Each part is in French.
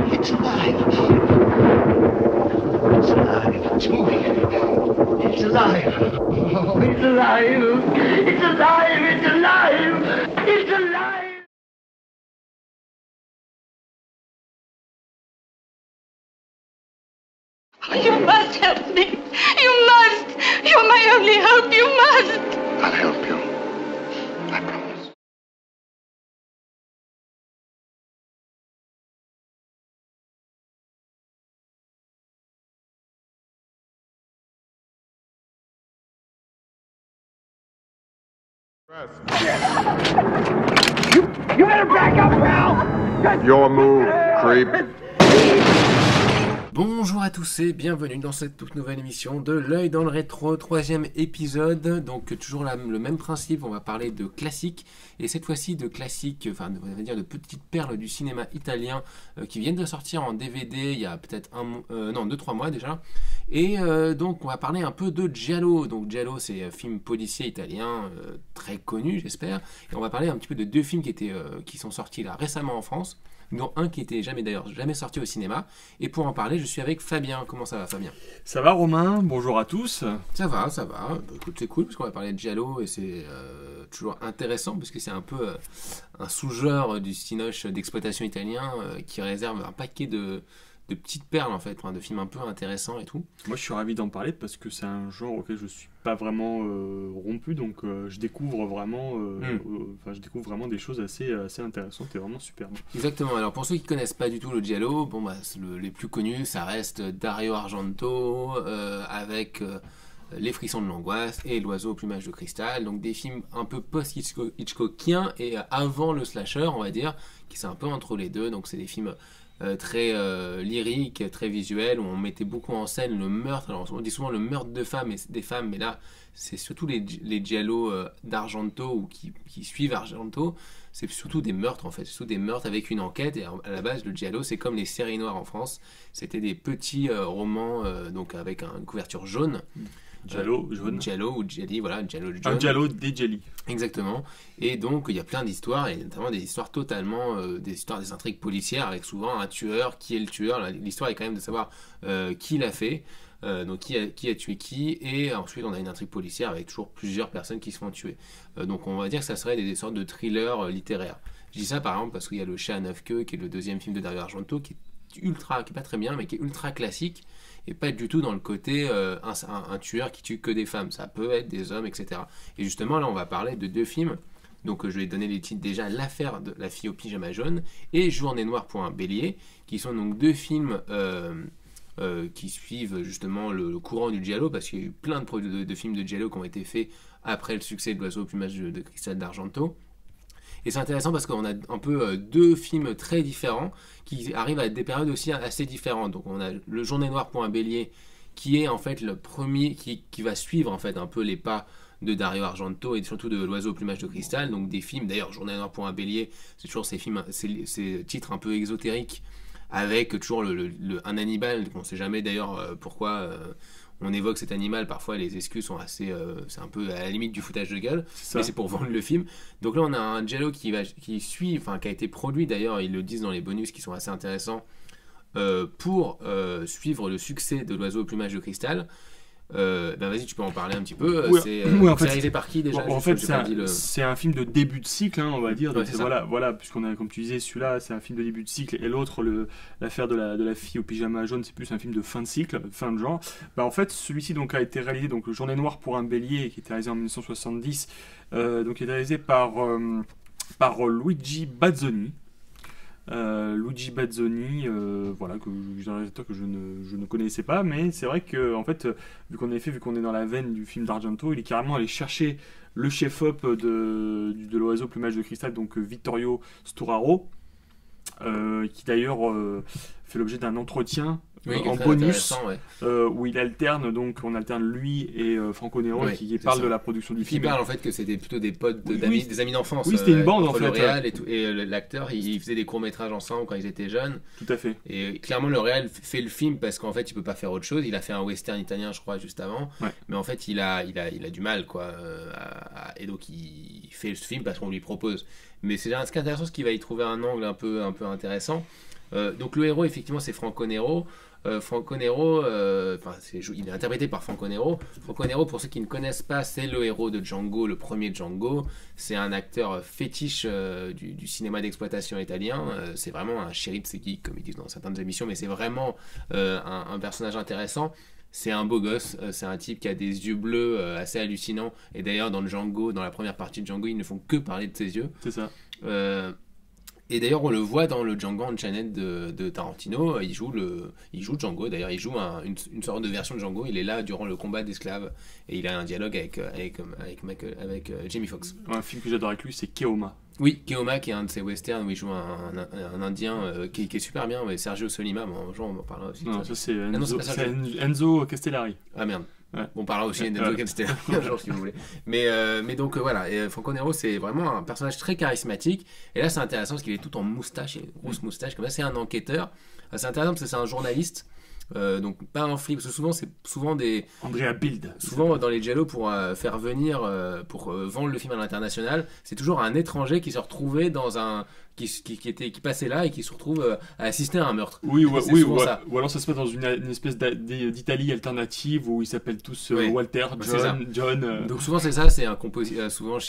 It's alive. It's alive. It's moving. It's alive. Oh, it's alive. It's alive. It's alive. It's alive. Oh, you must help me. You must. You're my only hope. You must. I'll help you. I promise. You better back up, pal. Your move, creep. Bonjour à tous et bienvenue dans cette toute nouvelle émission de L'œil dans le rétro, troisième épisode. Donc toujours le même principe, on va parler de classiques et cette fois-ci de classiques, enfin on va dire de petites perles du cinéma italien qui viennent de sortir en DVD il y a peut-être 2-3 mois déjà. Et donc on va parler un peu de Giallo. Donc Giallo c'est un film policier italien très connu j'espère. Et on va parler un petit peu de deux films qui sont sortis là récemment en France, dont un qui était jamais sorti au cinéma. Et pour en parler, je suis avec Fabien. Comment ça va, Fabien? Ça va, Romain? Bonjour à tous. Ça va. Bah, écoute, c'est cool parce qu'on va parler de Giallo et c'est toujours intéressant parce que c'est un peu un sous-genre du cinoche d'exploitation italien qui réserve un paquet de petites perles en fait, enfin, de films un peu intéressants et tout. Moi, je suis ravi d'en parler parce que c'est un genre auquel je suis pas vraiment rompu, donc je découvre vraiment, des choses assez intéressantes et vraiment superbes. Exactement. Alors pour ceux qui connaissent pas du tout le Giallo, bon bah les plus connus, ça reste Dario Argento avec Les frissons de l'angoisse et L'oiseau au plumage de cristal, donc des films un peu post-Hitchcockiens et avant le slasher, on va dire, qui c'est un peu entre les deux. Donc c'est des films très lyrique, très visuel, où on mettait beaucoup en scène le meurtre. Alors on dit souvent le meurtre de femmes et des femmes, mais là c'est surtout les giallo d'Argento ou qui suivent Argento, c'est surtout des meurtres en fait, c'est surtout des meurtres avec une enquête. Et à la base le giallo c'est comme les séries noires en France, c'était des petits romans donc avec une couverture jaune. Giallo jaune. Giallo ou Gialli, voilà, Giallo jaune. Un Giallo des Gialli. Exactement. Et donc il y a plein d'histoires, et notamment des histoires totalement, des intrigues policières avec souvent un tueur, qui est le tueur. L'histoire est quand même de savoir qui l'a fait, donc qui a tué qui, et ensuite on a une intrigue policière avec toujours plusieurs personnes qui se font tuer. Donc on va dire que ça serait des sortes de thrillers littéraires. Je dis ça par exemple parce qu'il y a Le Chat à 9 queues, qui est le deuxième film de Dario Argento, qui est pas très bien, mais qui est ultra classique, et pas du tout dans le côté un tueur qui tue que des femmes, ça peut être des hommes, etc. Et justement là on va parler de deux films, donc je vais donner les titres déjà: L'affaire de la fille au pyjama jaune et Journée noire pour un bélier, qui sont donc deux films qui suivent justement le courant du giallo, parce qu'il y a eu plein de films de giallo qui ont été faits après le succès de L'oiseau au plumage de cristal d'Argento. Et c'est intéressant parce qu'on a un peu deux films très différents qui arrivent à des périodes aussi assez différentes. Donc on a le Journée noire pour un bélier, qui est en fait le premier qui va suivre en fait un peu les pas de Dario Argento et surtout de L'oiseau au plumage de cristal. Donc des films, d'ailleurs Journée noire pour un bélier, c'est toujours ces films, ces titres un peu exotériques avec toujours un Hannibal. On ne sait jamais d'ailleurs pourquoi on évoque cet animal. Parfois les excuses sont assez c'est un peu à la limite du foutage de gueule, mais c'est pour vendre le film. Donc là on a un giallo qui a été produit, d'ailleurs ils le disent dans les bonus qui sont assez intéressants, pour suivre le succès de L'oiseau au plumage de cristal. Vas-y, tu peux en parler un petit peu. C'est réalisé par qui déjà? En fait, c'est un film de début de cycle, on va dire. Ouais, Donc, voilà, puisqu'on a, comme tu disais, celui-là, c'est un film de début de cycle, et l'autre, l'affaire de la fille au pyjama jaune, c'est plus un film de fin de cycle, fin de genre. En fait, celui-ci donc a été réalisé, donc Journée noire pour un bélier, qui était réalisé en 1970, donc il est réalisé par Luigi Bazzoni. Luigi Bazzoni, un réalisateur que je ne connaissais pas, mais c'est vrai que en fait, vu qu'on est dans la veine du film d'Argento, il est carrément allé chercher le chef-op de L'oiseau au plumage de cristal, donc Vittorio Storaro, qui d'ailleurs fait l'objet d'un entretien en bonus, où il alterne, donc on alterne lui et Franco Nero, qui parle de la production du film. Il parle en fait que c'était plutôt des potes des amis d'enfance. Oui, c'était une bande en fait. Le réal et l'acteur, ils faisaient des courts-métrages ensemble quand ils étaient jeunes. Tout à fait. Et clairement, le réal fait le film parce qu'en fait, il peut pas faire autre chose. Il a fait un western italien, je crois, juste avant. Ouais. Mais en fait, il a du mal, quoi. Et donc, il fait ce film parce qu'on lui propose. Mais ce qui est intéressant, c'est qu'il va y trouver un angle un peu intéressant. Donc le héros, effectivement, c'est Franco Nero. Franco Nero, il est interprété par Franco Nero. Franco Nero, pour ceux qui ne connaissent pas, c'est le héros de Django, le premier Django. C'est un acteur fétiche du cinéma d'exploitation italien. C'est vraiment un shérif, c'est qui, comme ils disent dans certaines émissions, mais c'est vraiment un personnage intéressant. C'est un beau gosse, c'est un type qui a des yeux bleus assez hallucinants. Et d'ailleurs, dans le Django, dans la première partie de Django, ils ne font que parler de ses yeux. C'est ça. Et d'ailleurs, on le voit dans le Django Unchained de Tarantino. Il joue Django. D'ailleurs, il joue une sorte de version de Django. Il est là durant le combat d'esclaves et il a un dialogue avec Jamie Foxx. Un film que j'adore avec lui, c'est Keoma. Oui, Keoma, qui est un de ses westerns où il joue un Indien qui est super bien. Ouais, Sergio Solima, bon, genre, on en parlera aussi. Non, ça c'est non, Enzo, c'est pas Enzo Castellari. Ah merde. Ouais. On parlera aussi d'Enzo Castellari un jour si vous voulez. Mais donc voilà, et Franco Nero c'est vraiment un personnage très charismatique. Et là c'est intéressant parce qu'il est tout en moustache, il a une grosse moustache comme ça. C'est un enquêteur. C'est intéressant parce que c'est un journaliste. Donc pas un flic, parce que c'est souvent des... Andrea Bild. Souvent dans les giallo pour faire venir, pour vendre le film à l'international, c'est toujours un étranger qui se retrouvait dans un... qui passait là et qui se retrouve à assister à un meurtre. Oui, ou alors ça se passe dans une espèce d'Italie alternative où ils s'appellent tous Walter, John. Donc souvent c'est ça, c'est un compositeur, souvent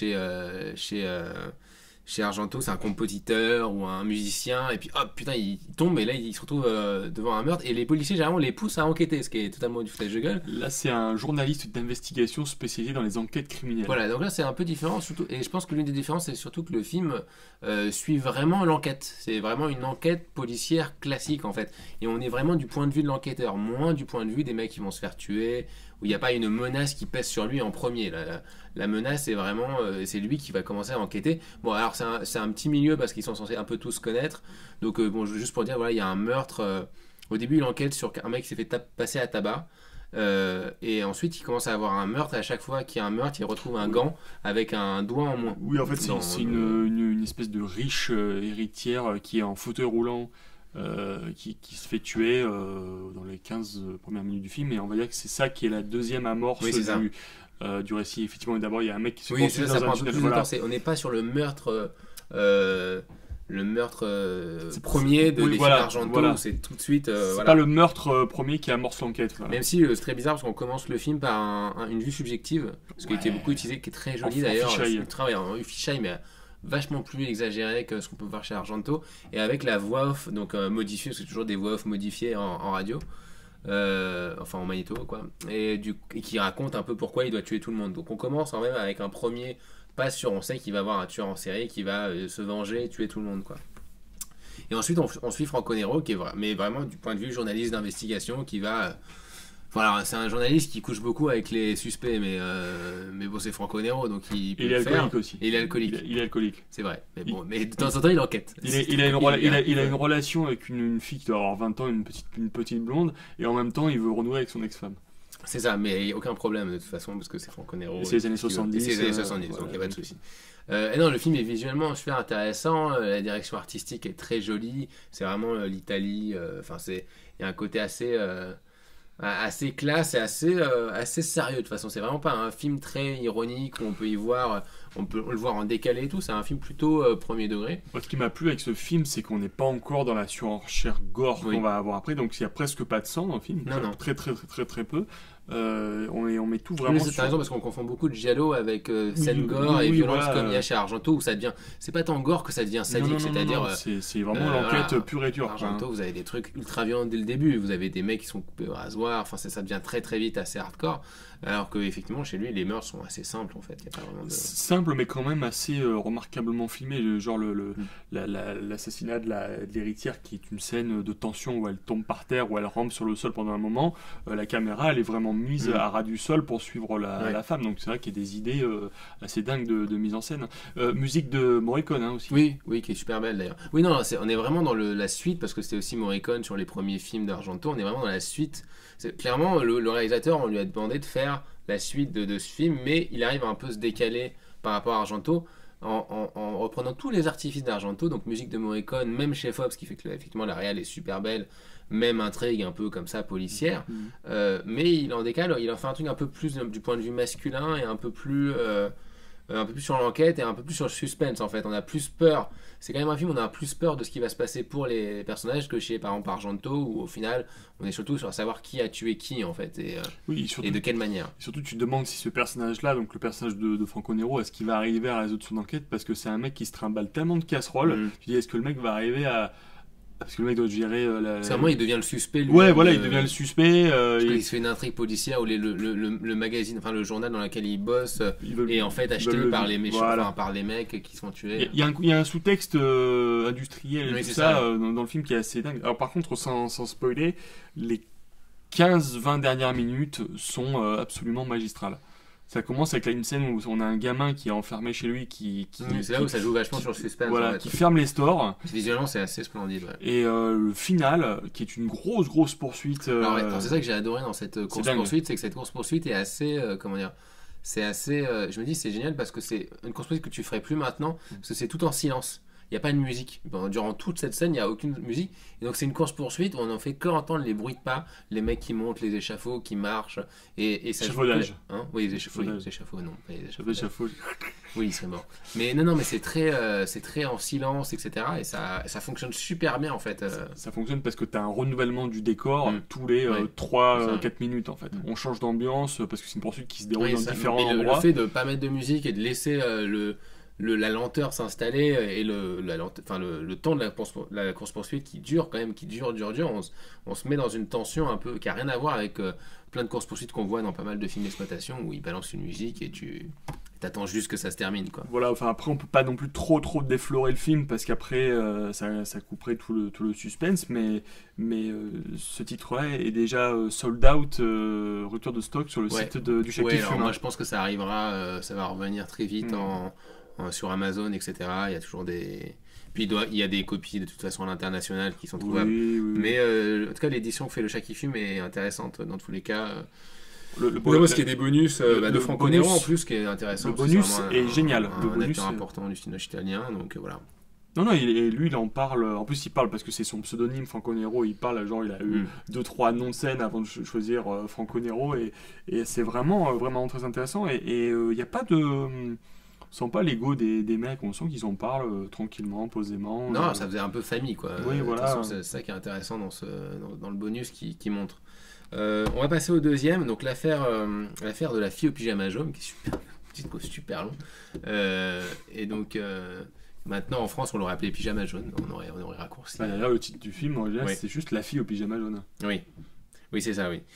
chez Argento, c'est un compositeur ou un musicien, et puis hop, putain, il tombe, et là, il se retrouve devant un meurtre, et les policiers, généralement, les poussent à enquêter, ce qui est totalement du foutage de gueule. Là, c'est un journaliste d'investigation spécialisé dans les enquêtes criminelles. Voilà, donc là, c'est un peu différent, surtout, et je pense que l'une des différences, c'est surtout que le film suit vraiment l'enquête. C'est vraiment une enquête policière classique, en fait. Et on est vraiment du point de vue de l'enquêteur, moins du point de vue des mecs qui vont se faire tuer, où il n'y a pas une menace qui pèse sur lui en premier. La menace, c'est vraiment... c'est lui qui va commencer à enquêter. Bon, alors, c'est un petit milieu parce qu'ils sont censés un peu tous se connaître. Donc, bon, juste pour dire, voilà, il y a un meurtre. Au début, il enquête sur un mec qui s'est fait passer à tabac. Et ensuite, il commence à avoir un meurtre. Et à chaque fois qu'il y a un meurtre, il retrouve un gant avec un doigt en moins. Oui, en fait, c'est une espèce de riche héritière qui est en fauteuil roulant. Qui se fait tuer dans les 15 premières minutes du film, et on va dire que c'est ça qui est la deuxième amorce du récit. Effectivement, d'abord il y a un mec qui se poursuit dans un tunnel. Voilà. On n'est pas sur le meurtre premier des films Argento, où c'est tout de suite c'est pas le meurtre premier qui amorce l'enquête. Voilà. Même si c'est très bizarre parce qu'on commence le film par une vue subjective, ce qui a été beaucoup utilisé, qui est très joli d'ailleurs. Le travail en fisheye, mais vachement plus exagéré que ce qu'on peut voir chez Argento, et avec la voix off donc modifiée, parce que c'est toujours des voix off modifiées en radio, enfin en magnéto quoi, et qui raconte un peu pourquoi il doit tuer tout le monde. Donc on commence quand même avec un premier pas sur, on sait qu'il va avoir un tueur en série qui va se venger et tuer tout le monde quoi. Et ensuite on suit Franco Nero qui est mais vraiment du point de vue journaliste d'investigation qui va voilà, c'est un journaliste qui couche beaucoup avec les suspects, mais bon, c'est Franco Nero, donc il peut le faire. Alcoolique aussi. Et il est alcoolique. Il est alcoolique. C'est vrai. Mais bon, mais de temps en temps, il enquête. Il a une relation avec une fille qui doit avoir 20 ans, une petite blonde, et en même temps, il veut renouer avec son ex-femme. C'est ça, mais il n'y a aucun problème de toute façon, parce que c'est Franco Nero. C'est les années 70. C'est les années 70, donc il n'y a pas de souci. Et non, le film est visuellement super intéressant, la direction artistique est très jolie, c'est vraiment l'Italie, enfin, il y a un côté assez classe et assez sérieux de toute façon. C'est vraiment pas un film très ironique où on peut y voir, on peut le voir en décalé et tout. C'est un film plutôt premier degré. Moi, ce qui m'a plu avec ce film, c'est qu'on n'est pas encore dans la surenchère gore qu'on va avoir après. Donc il y a presque pas de sang dans le film. Non. Très très peu. On met tout vraiment. C'est raison parce qu'on confond beaucoup de giallo avec scène gore et violence comme il y a chez Argento où ça devient. C'est pas tant gore que ça devient sadique, c'est-à-dire. C'est vraiment l'enquête pure et dure. Argento, vous avez des trucs ultra violents dès le début. Vous avez des mecs qui sont coupés au rasoir. Enfin, ça devient très très vite assez hardcore. Alors que effectivement chez lui les meurtres sont assez simples en fait. Il y a pas vraiment de... Simple mais quand même assez remarquablement filmé. Genre l'assassinat de l'héritière qui est une scène de tension où elle tombe par terre, où elle rampe sur le sol pendant un moment. La caméra elle est vraiment mise à ras du sol pour suivre la femme. Donc c'est vrai qu'il y a des idées assez dingues de mise en scène. Musique de Morricone aussi. Oui, qui est super belle d'ailleurs. Oui, non, on est vraiment dans la suite parce que c'était aussi Morricone sur les premiers films d'Argento. On est vraiment dans la suite. Clairement, le réalisateur, on lui a demandé de faire la suite de ce film, mais il arrive à un peu se décaler par rapport à Argento en reprenant tous les artifices d'Argento. Donc musique de Morricone, même chez Fox, qui fait que effectivement la réal est super belle. Même intrigue un peu comme ça policière, mais il en décale, il en fait un truc un peu plus du point de vue masculin et un peu plus un peu plus sur l'enquête et un peu plus sur le suspense en fait. On a plus peur. C'est quand même un film où on a plus peur de ce qui va se passer pour les personnages que chez par exemple Argento où au final on est surtout sur savoir qui a tué qui en fait Oui, surtout, et de quelle manière. surtout tu te demandes si ce personnage-là, donc le personnage de Franco Nero, est-ce qu'il va arriver à résoudre son enquête parce que c'est un mec qui se trimballe tellement de casseroles. Tu dis est-ce que le mec va arriver à... Parce que le mec doit gérer C'est vraiment il devient le suspect. Lui, Ouais, voilà, il devient le suspect. Parce qu'il se fait une intrigue policière où le magazine, enfin le journal dans lequel il bosse est en fait acheté par les méchants, voilà. enfin, par les mecs qui sont tués. Il y a un sous-texte industriel et Oui, tout c'est ça, ça. Dans le film qui est assez dingue. Alors par contre, sans spoiler, les 15-20 dernières minutes sont absolument magistrales. Ça commence avec là, une scène où on a un gamin qui est enfermé chez lui C'est là où ça joue vachement sur le suspense. voilà, en fait. qui ferme les stores. Visuellement, c'est assez splendide. Ouais. Et le final, qui est une grosse poursuite. Alors, c'est ça que j'ai adoré dans cette dingue. course-poursuite, c'est que cette course-poursuite est assez, comment dire, c'est assez, je me dis c'est génial parce que c'est une course-poursuite que tu ferais plus maintenant, parce que c'est tout en silence. Il n'y a pas de musique. Durant toute cette scène, il n'y a aucune musique. Et donc c'est une course-poursuite où on n'en fait que entendre les bruits de pas, les mecs qui montent, les échafauds qui marchent. Et ça Échafaudage. Hein oui, les échafauds, non, pas les échafaudages. Échafaud. Oui, il serait mort. Mais non, mais c'est très en silence, etc. Et ça fonctionne super bien en fait. Ça fonctionne parce que tu as un renouvellement du décor tous les Ouais. 3-4 minutes en fait. On change d'ambiance parce que c'est une poursuite qui se déroule Oui, dans ça, différents et endroits. le fait de pas mettre de musique et de laisser la lenteur s'installer et le temps de la course-poursuite qui dure quand même, qui dure, on se met dans une tension un peu qui a rien à voir avec plein de courses-poursuites qu'on voit dans pas mal de films d'exploitation où ils balancent une musique et tu t'attends juste que ça se termine quoi. Voilà, enfin après on peut pas non plus trop déflorer le film parce qu'après ça couperait tout le suspense, mais ce titre-là est déjà sold out, rupture de stock sur le Ouais. site du Chèque Ouais, qui alors fume. moi je pense que ça arrivera, ça va revenir très vite sur Amazon, etc. Il y a toujours des... Puis il y a des copies de toute façon à l'international qui sont trouvables. Oui. Mais en tout cas, l'édition que fait le Chat qui fume est intéressante dans tous les cas. Le Parce qu'il y a des bonus de le Franco bonus- Nero en plus qui est intéressant. le parce que bonus c'est vraiment est génial. Un Le bonus, acteur important du cinéma italien, donc voilà. Non, lui il en parle. En plus, il parle parce que c'est son pseudonyme Franco Nero. Il parle, genre, il a eu 2-3 noms de scène avant de choisir Franco Nero. Et c'est vraiment très intéressant. Et il n'y a pas de. On sent pas l'ego des mecs. On sent qu'ils en parlent tranquillement, posément. Non, ça faisait un peu famille quoi. Oui, De voilà. toute façon, c'est ça qui est intéressant dans le bonus qui montre. On va passer au deuxième, donc l'affaire de la fille au pyjama jaune, qui est super long. Et donc. Maintenant en France on l'aurait appelé pyjama jaune, on aurait raccourci. D'ailleurs, le titre du film, en général, Oui. c'est juste La fille au pyjama jaune. Oui, c'est ça, oui.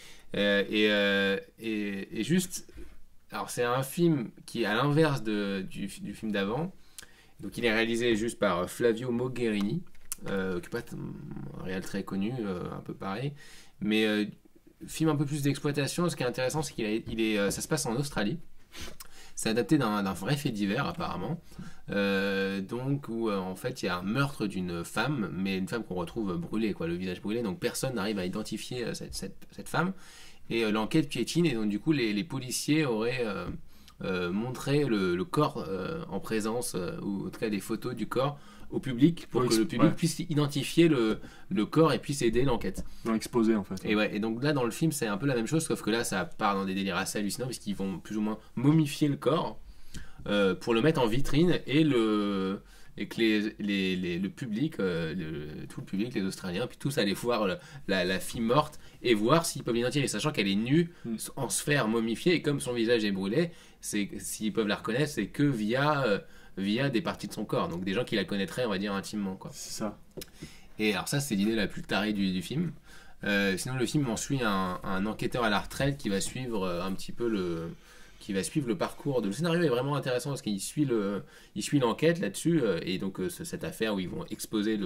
Et juste, alors c'est un film qui est à l'inverse du film d'avant. Donc il est réalisé juste par Flavio Mogherini, qui n'est pas un réal très connu, un peu pareil. Mais film un peu plus d'exploitation. Ce qui est intéressant, c'est ça se passe en Australie. C'est adapté d'un vrai fait divers apparemment, donc où en fait il y a un meurtre d'une femme, mais une femme qu'on retrouve brûlée, quoi, le visage brûlé, donc personne n'arrive à identifier cette femme, et l'enquête piétine, et donc du coup les policiers auraient montré le corps en présence, ou en tout cas des photos du corps au public, pour que le public puisse identifier le corps et puisse aider l'enquête. Dans l'exposé en fait. Et donc là dans le film c'est un peu la même chose, sauf que là ça part dans des délires assez hallucinants puisqu'ils vont plus ou moins momifier le corps pour le mettre en vitrine et que le public, tout le public, les Australiens, puis tous aller voir la fille morte et voir s'ils peuvent l'identifier, sachant qu'elle est nue en sphère momifiée, et comme son visage est brûlé, s'ils peuvent la reconnaître, c'est que via des parties de son corps, donc des gens qui la connaîtraient, on va dire, intimement, quoi. C'est ça. Et alors ça, c'est l'idée la plus tarée du film. Sinon, le film en suit un enquêteur à la retraite qui va suivre un petit peu le parcours le scénario est vraiment intéressant parce qu'il suit l'enquête là-dessus, et donc cette affaire où ils vont exposer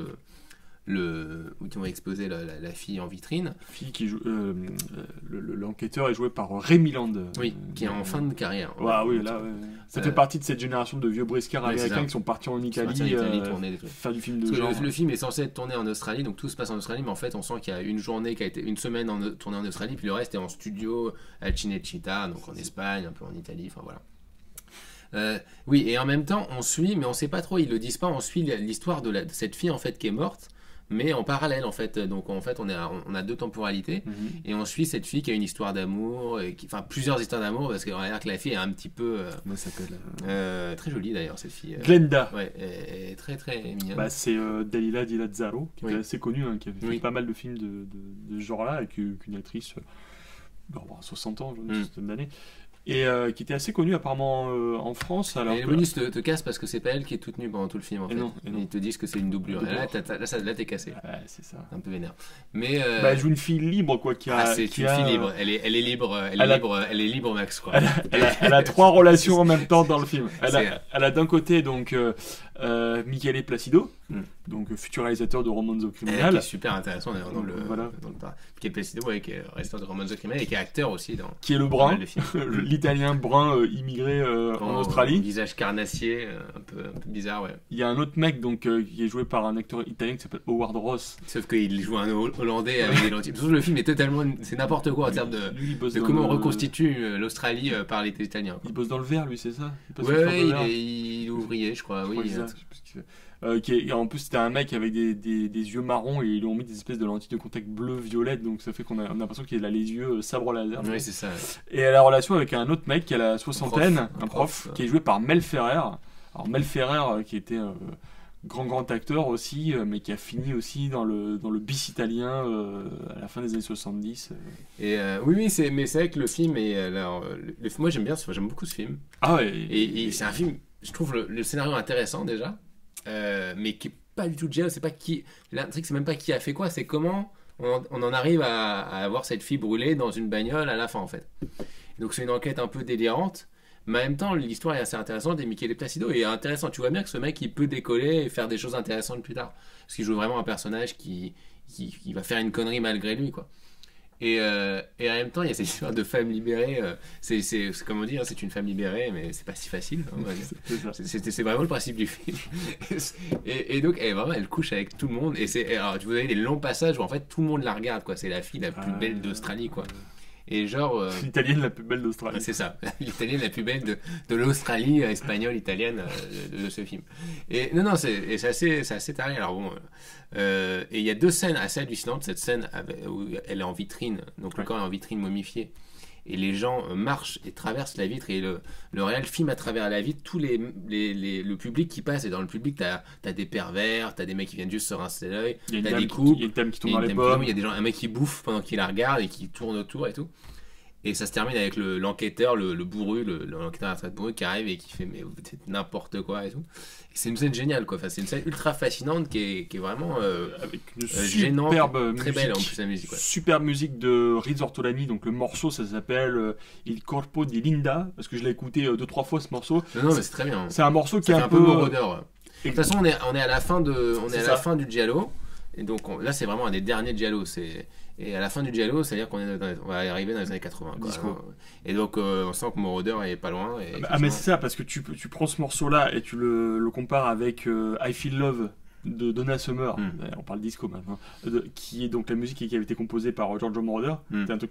la fille en vitrine. Fille qui joue, l'enquêteur est joué par Rémi Land. Oui, qui est en fin de carrière. Oui, là, ça fait partie de cette génération de vieux briscards américains qui sont partis en Italie, tourner des trucs. faire du film de genre. Le film est censé être tourné en Australie, donc tout se passe en Australie, mais en fait on sent qu'il y a une journée qui a été une semaine tournée en Australie, puis le reste est en studio à Cinecittà, donc en Espagne, un peu en Italie, enfin voilà. Oui, et en même temps on suit, mais on sait pas trop, ils le disent pas, on suit l'histoire de cette fille en fait qui est morte. mais en parallèle en fait. Donc en fait, on a deux temporalités et on suit cette fille qui a une histoire d'amour, enfin plusieurs histoires d'amour parce qu'on a l'air que la fille est un petit peu Comment elle s'appelle très jolie d'ailleurs cette fille. Glenda. Ouais, elle est très très mignonne. Bah, c'est Dalila Di Lazzaro, qui Oui. est assez connue, hein, qui avait fait Oui. pas mal de films de ce genre-là, avec une actrice, 60 ans, une centaine d'années, et qui était assez connue apparemment en France. Alors Et les que- bonus te cassent parce que c'est pas elle qui est toute nue pendant tout le film en Et fait. non, et non. Ils te disent que c'est une doublure. Une Et là, doublure. là, t'es cassé. Ouais, c'est ça. Un peu vénère. Mais Bah, elle joue une fille libre, quoi, qui a. c'est qui une a, fille libre. Elle est libre. Elle est libre max quoi. Elle a trois relations en même temps dans le film. C'est- Elle a d'un côté donc Michele Placido, Mm. donc futur réalisateur de Romanzo Qui Criminal, est super intéressant d'ailleurs dans le Voilà. qui est Placido, ouais, qui est restant de Romanzo Criminal et qui est acteur aussi dans qui est le pas brun, mal de films. l'italien brun immigré en Australie. Visage carnassier, un peu bizarre, ouais. Il y a un autre mec donc qui est joué par un acteur italien qui s'appelle Howard Ross. Sauf qu'il joue un Hollandais avec des lentilles. Surtout le film est totalement, c'est n'importe quoi en termes Lui, il bosse de dans comment on le- reconstitue l'Australie par les Italiens. Quoi. Il bosse dans le verre, lui, c'est ça? Il passe Ouais, au fort de verre. il est ouvrier, je crois. Je Oui, crois que c'est ça, je sais plus ce qu'il fait. Et en plus, c'était un mec avec des yeux marrons et ils lui ont mis des espèces de lentilles de contact bleu-violette, donc ça fait qu'on a l'impression qu'il a les yeux sabre laser. ouais, c'est ça. Et elle a la relation avec un autre mec qui a la soixantaine, Un un prof, prof. qui est joué par Mel Ferrer. Alors Mel Ferrer, qui était grand acteur aussi, mais qui a fini aussi dans le bis italien à la fin des années 70. Et oui, mais c'est vrai que le film est. Alors, moi, j'aime beaucoup ce film. Ah ouais. Et c'est un film, je trouve le scénario intéressant déjà, mais qui est pas du tout giallo. C'est pas qui. L'intrigue, c'est même pas qui a fait quoi, c'est comment on en arrive à avoir cette fille brûlée dans une bagnole à la fin en fait. Donc c'est une enquête un peu délirante. Mais en même temps, l'histoire est assez intéressante et Michele Placido est intéressant. Tu vois bien que ce mec, il peut décoller et faire des choses intéressantes plus tard. Parce qu'il joue vraiment un personnage qui va faire une connerie malgré lui, quoi. Et en même temps, il y a cette histoire de femme libérée. C'est comme on dit, hein, c'est une femme libérée, mais c'est pas si facile. Hein, on va dire. C'est ça. C'est vraiment le principe du film. et donc, vraiment, elle couche avec tout le monde. Alors, vous avez des longs passages où en fait tout le monde la regarde, quoi. C'est la fille la plus belle d'Australie, quoi. Et genre. L'italienne la plus belle d'Australie. C'est ça, l'italienne la plus belle de l'Australie espagnole italienne de ce film. Et non, c'est assez taré. Alors bon, et il y a deux scènes assez hallucinantes. Cette scène où elle est en vitrine, donc le corps est en vitrine momifié, et les gens marchent et traversent la vitre, et le réel filme à travers la vitre tout le public qui passe. Et dans le public, t'as des pervers, t'as des mecs qui viennent juste se rincer l'œil, Il y a t'as une des dame couples. il y a une dame qui tombe Il y a dans une les dame qui tombe, pommes. il y a des gens, un mec qui bouffe pendant qu'il la regarde et qui tourne autour et tout. Et ça se termine avec l'enquêteur, le bourru, l'enquêteur à la retraite bourru qui arrive et qui fait mais vous faites n'importe quoi et tout. Et c'est une scène géniale quoi. Enfin, c'est une scène ultra fascinante qui est vraiment Avec une gênante, superbe très musique. belle en plus la musique. Ouais. Super musique de Riz Ortolani, donc le morceau ça s'appelle Il Corpo di Linda, parce que je l'ai écouté 2-3 fois ce morceau. Non, mais c'est très bien. C'est un morceau qui Ça est fait un peu peu. maraudeur. Ouais. De toute façon, on est à la fin C'est ça. fin du giallo. Et donc là, c'est vraiment un des derniers giallo. Et à la fin du giallo, c'est-à-dire on va arriver dans les années 80. Quoi. Disco. Et donc, on sent que Moroder est pas loin. Et Ah mais c'est ça, parce que tu prends ce morceau-là et tu le compares avec I Feel Love de Donna Summer, on parle disco maintenant, qui est donc la musique qui avait été composée par Giorgio Moroder. C'est un truc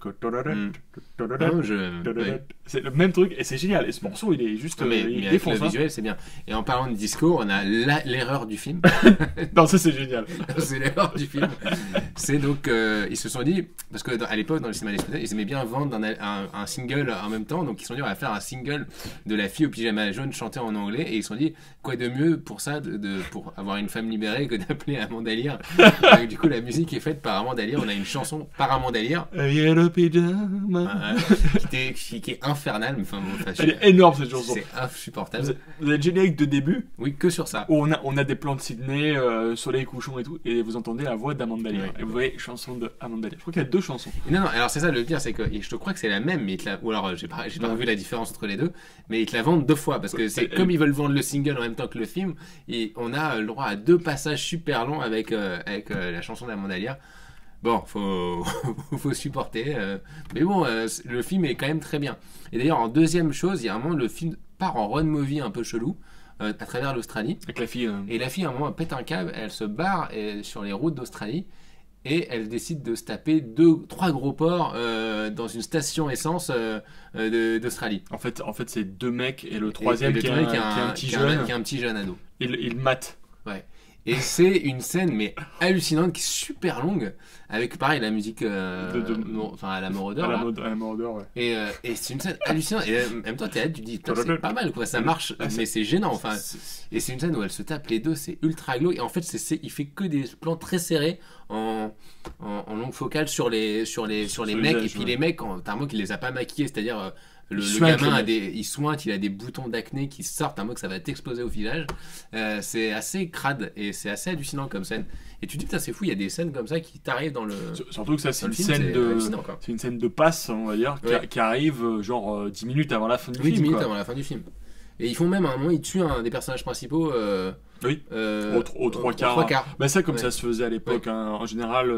ouais. c'est le même truc et c'est génial. Et ce morceau il est juste mais il avec défonce. le visuel, c'est bien. Et en parlant de disco, on a l'erreur du film. Non, ça c'est génial. C'est l'erreur du film. C'est donc, ils se sont dit, parce qu'à l'époque, dans le cinéma d'exploitation, ils aimaient bien vendre un single en même temps, donc ils se sont dit, on va faire un single de La fille au pyjama jaune chantée en anglais, et ils se sont dit, quoi de mieux pour ça, pour avoir une femme libérée, que d'appeler Amanda Lear. Donc, du coup, la musique est faite par Amanda Lear, on a une chanson par Amanda Lear, Yellow pyjama. qui est infernale, mais enfin, bon, Elle est énorme cette chanson. c'est insupportable. Vous êtes générique de début Oui, que sur ça. où on a des plans de Sydney, soleil couchon et tout, et vous entendez la voix d'Amanda Lear. Ouais. Et vous voyez chanson de Amanda Lear. Je crois qu'il y a 2 chansons. Non, alors c'est ça le pire, c'est que et je te crois que c'est la même, mais ou alors j'ai pas vu la différence entre les deux, mais ils te la vendent 2 fois parce que c'est comme ils veulent vendre le single en même temps que le film, et on a le droit à 2 passages super longs avec la chanson d'Amanda Lear. Bon, faut supporter, mais bon, le film est quand même très bien. Et d'ailleurs, en deuxième chose, il y a un moment le film part en road movie un peu chelou à travers l'Australie. Avec la fille. Et la fille, à un moment, elle pète un câble, elle se barre sur les routes d'Australie et elle décide de se taper 3 gros porcs dans une station essence d'Australie. En fait, c'est 2 mecs et le troisième Et le qui est mec un petit jeune. qui est un petit jeune ado. Il mate. Ouais. Et c'est une scène mais hallucinante qui est super longue avec pareil la musique enfin à la Moroder. À la Moroder, ouais. Et c'est une scène hallucinante et en même temps t'es là, tu te dis c'est pas mal quoi, ça marche mais c'est gênant enfin. Et c'est une scène où elle se tape les deux, c'est ultra glauque et en fait il fait que des plans très serrés en longue focale sur les mecs et puis les mecs t'as un mot qui les a pas maquillés, c'est-à-dire le gamin il sointe, il a des boutons d'acné qui sortent, un mot que ça va t'exploser au visage. C'est assez crade et c'est assez hallucinant comme scène. Et tu te dis putain c'est fou, il y a des scènes comme ça qui t'arrivent dans le. Surtout que ça c'est une film, c'est une scène de passe, on va dire, qui arrive genre 10 minutes avant la fin du film. 10 minutes avant la fin du film. Et ils font même à un moment, ils tuent un des personnages principaux. Au trois quarts. Bah ça comme ça se faisait à l'époque. Hein. En général,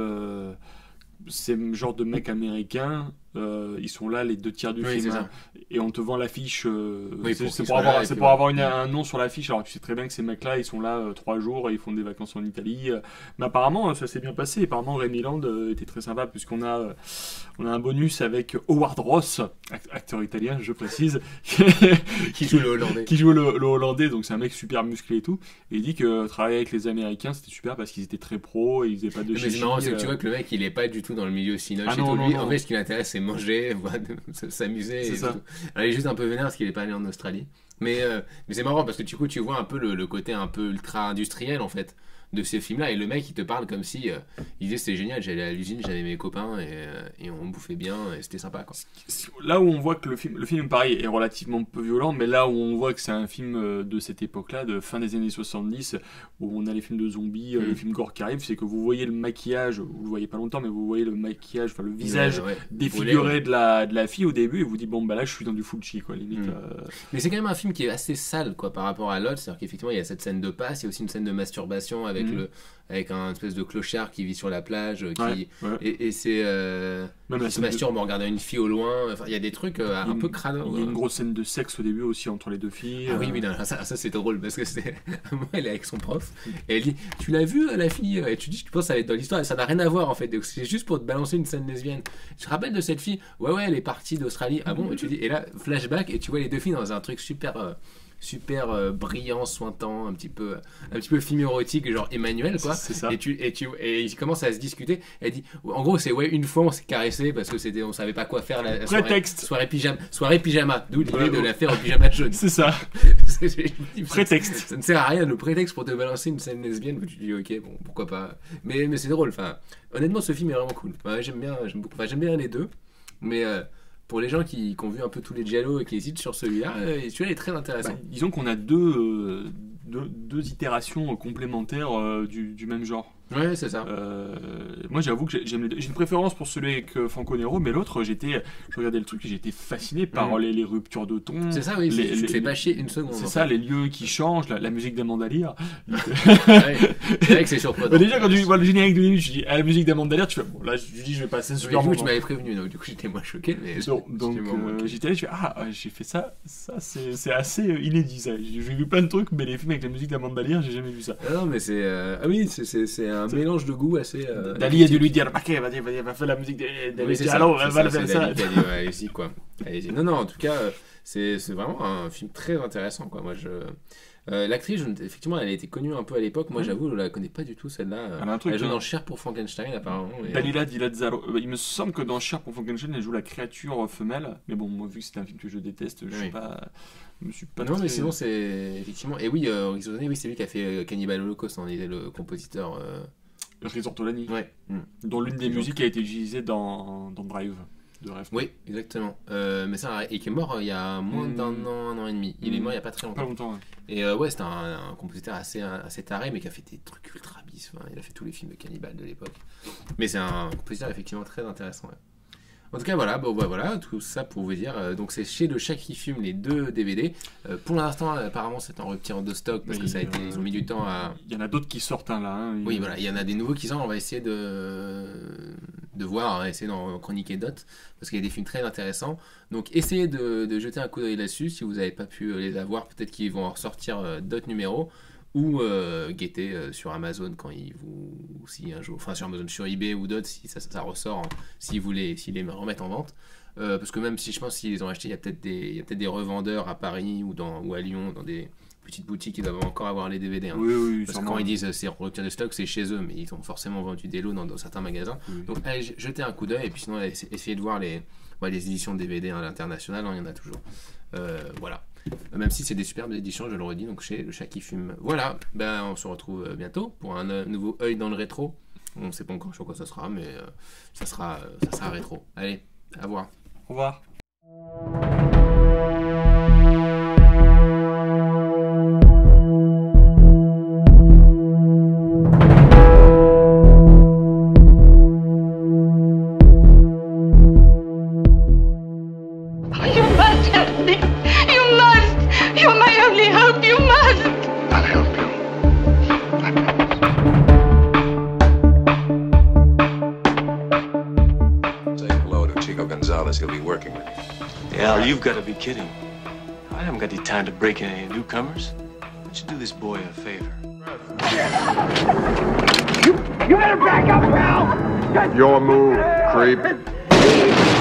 c'est le genre de mecs américains. Ils sont là les 2 tiers du film hein, et on te vend l'affiche c'est pour avoir un nom sur l'affiche, alors tu sais très bien que ces mecs là ils sont là 3 jours et ils font des vacances en Italie mais apparemment ça s'est bien passé. Apparemment Rémi Land était très sympa puisqu'on a un bonus avec Howard Ross, acteur italien je précise, qui joue le Hollandais, donc c'est un mec super musclé et tout, et il dit que travailler avec les Américains c'était super parce qu'ils étaient très pros et ils faisaient pas de chichi. Mais c'est marrant, c'est que tu vois que le mec il est pas du tout dans le milieu cinoche lui en fait ce qui l'intéresse c'est manger, s'amuser et tout. Alors il est juste un peu vénère parce qu'il est pas allé en Australie. Mais c'est marrant parce que du coup tu vois un peu le côté un peu ultra industriel en fait de ces films-là, et le mec il te parle comme si il disait c'était génial, j'allais à l'usine, j'avais mes copains et on bouffait bien et c'était sympa quoi. Là où on voit que le film pareil est relativement peu violent, mais là où on voit que c'est un film de cette époque-là, de fin des années 70, où on a les films de zombies, les films gore qui arrivent, c'est que vous voyez le maquillage, vous le voyez pas longtemps, mais vous voyez le maquillage, enfin le visage défiguré de la fille au début, et vous dites bon bah là je suis dans du Fulci quoi limite. Mais c'est quand même un film qui est assez sale quoi par rapport à l'autre, c'est-à-dire qu'effectivement il y a cette scène de passe, il y a aussi une scène de masturbation avec un espèce de clochard qui vit sur la plage et c'est qui se masturbe en regardant une fille au loin, enfin il y a des trucs un peu crado. Il y a une grosse scène de sexe au début aussi entre les deux filles. Oui non, ça c'est drôle parce que moi elle est avec son prof et elle dit tu l'as vu la fille, et tu penses que ça va être dans l'histoire et ça n'a rien à voir en fait, donc c'est juste pour te balancer une scène lesbienne. Tu te rappelles de cette fille? Ouais elle est partie d'Australie. Ah bon? Et tu dis, et là flashback et tu vois les deux filles dans un truc super brillant, sointant, un petit peu film érotique, genre Emmanuel quoi. C'est ça. Et ils commencent à se discuter. Elle dit, en gros c'est une fois on s'est caressé parce que on savait pas quoi faire la soirée pyjama, d'où l'idée de la faire au pyjama jaune. C'est ça. Prétexte. Ça ne sert à rien, le prétexte pour te balancer une scène lesbienne où tu dis ok bon pourquoi pas. Mais c'est drôle. Enfin honnêtement ce film est vraiment cool. Enfin, j'aime bien les deux, mais pour les gens qui ont vu un peu tous les giallo et qui hésitent sur celui-là, celui-là est très intéressant. Disons qu'on a deux itérations complémentaires du même genre. Ouais, c'est ça. Moi, j'avoue que j'ai une préférence pour celui avec Franco Nero, mais l'autre, je regardais le truc et j'étais fasciné par les ruptures de ton. C'est ça, oui. Tu te fais pas chier une seconde. C'est ça, les lieux qui changent, la musique d'Amanda Lear. C'est vrai que c'est surprenant. Déjà, quand tu vois le générique de début, je dis la musique d'Amanda Lear, tu fais bon, là, je dis, je vais passer un super moment. Tu m'avais prévenu, donc du coup, j'étais moins choqué. Mais donc j'étais là, je fais j'ai fait ça c'est assez inédit ça. J'ai vu plein de trucs, mais les films avec la musique d'Amanda Lear, j'ai jamais vu ça. Non, mais c'est. C'est un mélange de goût assez. Dali a dû lui dire va faire la musique de Giallo, va faire ça. Allez-y, quoi. Allez-y. Non, en tout cas, c'est vraiment un film très intéressant, quoi. Moi, l'actrice, effectivement, elle a été connue un peu à l'époque. Moi, j'avoue, je la connais pas du tout, celle-là. Elle joue dans Cher pour Frankenstein, apparemment. Dalila Di Lazzaro. Il me semble que dans Cher pour Frankenstein, elle joue la créature femelle. Mais bon, moi, vu que c'est un film que je déteste, je me suis pas. Non, mais sinon, c'est effectivement. Et oui, c'est lui qui a fait Cannibal Holocaust, il est le compositeur. Risortolani. Ouais. Dont l'une des musiques a été utilisée dans Drive. De rêve. Oui, exactement. Mais ça, et qui est mort il y a moins d'un an et demi. Il est mort il y a pas très longtemps. Pas longtemps, ouais. Et c'était un compositeur assez taré, mais qui a fait des trucs ultra bis. Enfin, il a fait tous les films de Cannibal de l'époque. Mais c'est un compositeur effectivement très intéressant. Ouais. En tout cas, voilà, tout ça pour vous dire. Donc, c'est chez Le Chat qui fume les 2 DVD. Pour l'instant, apparemment, c'est en rupture de stock parce que ils ont mis du temps à. Il y en a d'autres qui sortent là. Oui, voilà, il y en a des nouveaux qui sortent. On va essayer de voir, essayer d'en chroniquer d'autres parce qu'il y a des films très intéressants. Donc, essayez de jeter un coup d'œil là-dessus si vous n'avez pas pu les avoir. Peut-être qu'ils vont en ressortir d'autres numéros. Ou guetter sur Amazon quand si un jour, enfin sur Amazon, sur eBay ou d'autres, si ça ressort, s'ils les remettent en vente. Parce que même si je pense qu'ils les ont achetés, il y a peut-être des revendeurs à Paris ou à Lyon, dans des petites boutiques, ils doivent encore avoir les DVD. Hein. Oui, Parce que quand ils disent c'est rupture de stock, c'est chez eux, mais ils ont forcément vendu des lots dans certains magasins. Oui. Donc allez jetez un coup d'œil et puis sinon essayez de voir les éditions DVD à l'international, hein, il y en a toujours. Voilà. Même si c'est des superbes éditions, je le redis, donc chez Le Chat qui fume. Voilà, ben, on se retrouve bientôt pour un nouveau œil dans le rétro. On ne sait pas encore sur quoi ça sera, mais ça sera rétro. Allez, à voir. Au revoir. You must help me. You must. You're my only hope. You must. I'll help you. I promise. Say hello to Chico Gonzalez. He'll be working with you. Yeah, you've got to be kidding. I haven't got the time to break in any newcomers. Why don't you do this boy a favor? You better back up, pal! Your move, creep.